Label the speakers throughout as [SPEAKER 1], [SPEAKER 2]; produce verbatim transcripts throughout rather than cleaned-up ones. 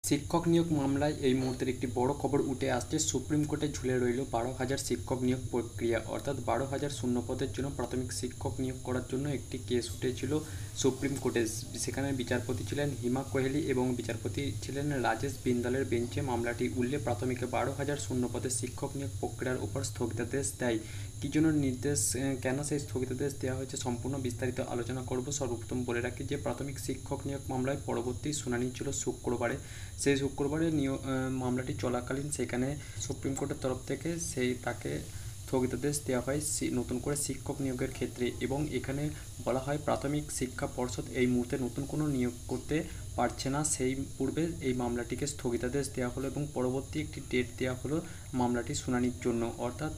[SPEAKER 1] শিক্ষক নিয়োগ মামলায় এই মুহূর্তের একটি বড় খবর উঠে আসছে। সুপ্রিম কোর্টে ঝুলে রইল বারো হাজার শিক্ষক নিয়োগ প্রক্রিয়া, অর্থাৎ বারো হাজার শূন্য পদের জন্য প্রাথমিক শিক্ষক নিয়োগ করার জন্য একটি কেস উঠেছিল সুপ্রিম কোর্টে। সেখানে বিচারপতি ছিলেন হিমা কোহেলি এবং বিচারপতি ছিলেন রাজেশ বিন্দালের বেঞ্চে মামলাটি উঠলে প্রাথমিকে বারো হাজার শূন্য পদের শিক্ষক নিয়োগ প্রক্রিয়ার উপর স্থগিতাদেশ দেয়। কী জন্য নির্দেশ, কেন সেই স্থগিতাদেশ দেওয়া হয়েছে, সম্পূর্ণ বিস্তারিত আলোচনা করব। সর্বপ্রথম বলে রাখি যে প্রাথমিক শিক্ষক নিয়োগ মামলায় পরবর্তী শুনানি ছিল শুক্রবারে। সেই শুক্রবারে নিয়োগ মামলাটি চলাকালীন সেখানে সুপ্রিম কোর্টের তরফ থেকে সেই তাকে স্থগিতাদেশ দেওয়া হয় নতুন করে শিক্ষক নিয়োগের ক্ষেত্রে। এবং এখানে বলা হয় প্রাথমিক শিক্ষা পর্ষদ এই মুহূর্তে নতুন কোনো নিয়োগ করতে পারছে না। সেই পূর্বে এই মামলাটিকে স্থগিতাদেশ দেওয়া হলো এবং পরবর্তী একটি ডেট দেওয়া হলো মামলাটি শুনানির জন্য। অর্থাৎ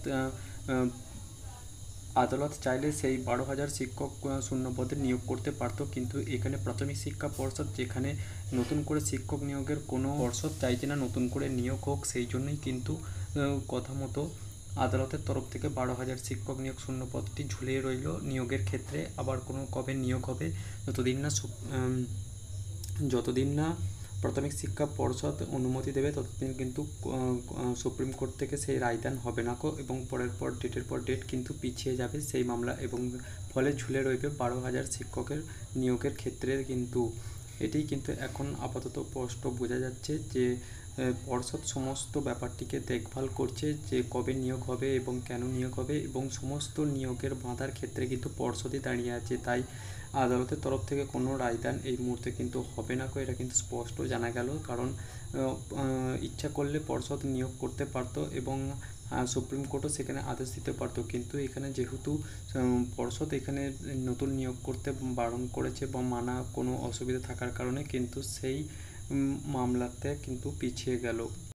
[SPEAKER 1] আদালত চাইলে সেই বারো হাজার শিক্ষক শূন্য পদে নিয়োগ করতে পারত, কিন্তু এখানে প্রাথমিক শিক্ষা পর্ষদ যেখানে নতুন করে শিক্ষক নিয়োগের কোনো পর্ষদ চাইছে না নতুন করে নিয়োগ হোক, সেই জন্যই কিন্তু কথা মতো আদালতের তরফ থেকে বারো হাজার শিক্ষক নিয়োগ শূন্য পদটি ঝুলিয়ে রইল নিয়োগের ক্ষেত্রে। আবার কোনো কবে নিয়োগ হবে, যতদিন না যতদিন না প্রাথমিক শিক্ষা পর্ষদ অনুমতি দেবে ততদিন কিন্তু সুপ্রিম কোর্ট থেকে সেই রায়দান হবে না কো এবং পরের পর ডেটের পর ডেট কিন্তু পিছিয়ে যাবে সেই মামলা এবং ফলে ঝুলে রইবে বারো হাজার শিক্ষকের নিয়োগের ক্ষেত্রে। কিন্তু এটি কিন্তু এখন আপাতত স্পষ্ট বোঝা যাচ্ছে যে পর্ষদ সমস্ত ব্যাপারটিকে দেখভাল করছে যে কবে নিয়োগ হবে এবং কেন নিয়োগ হবে, এবং সমস্ত নিয়োগের বাঁধার ক্ষেত্রে কিন্তু পর্ষদই দাঁড়িয়ে আছে। তাই আদালতের তরফ থেকে কোনো রায়দান এই মুহূর্তে কিন্তু হবে না কো, এটা কিন্তু স্পষ্ট জানা গেল। কারণ ইচ্ছা করলে পর্ষদ নিয়োগ করতে পারতো এবং সুপ্রিম কোর্টও সেখানে আদেশ দিতে পারতো, কিন্তু এখানে যেহেতু পর্ষদ এখানে নতুন নিয়োগ করতে বারণ করেছে বা মানা কোনো অসুবিধা থাকার কারণে কিন্তু সেই মামলাতে কিন্তু পিছিয়ে গেল।